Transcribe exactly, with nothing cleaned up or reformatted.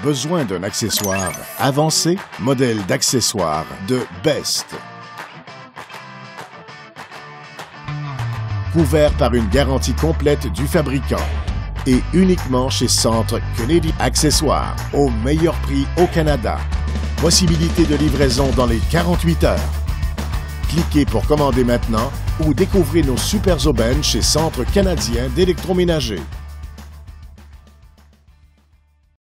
besoin d'un accessoire avancé, modèle d'accessoire de Best. Couvert par une garantie complète du fabricant et uniquement chez Centre Kennedy Accessoires, au meilleur prix au Canada. Possibilité de livraison dans les quarante-huit heures. Cliquez pour commander maintenant ou découvrez nos super aubaines chez Centre canadien d'électroménager.